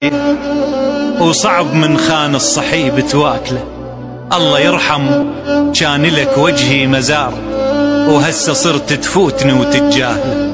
وصعب من خان الصحيب تواكله. الله يرحم كان لك وجهي مزار، وهسه صرت تفوتني وتتجاهله.